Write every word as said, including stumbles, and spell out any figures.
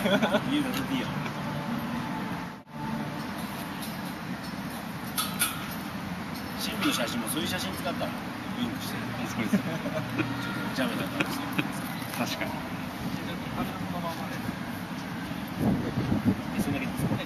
家出ていいよ。シングの写真もそういう写真使ったらウインクしてる。 そうです。ちょっとお茶目な感じ。 確かに。 それだけですかね。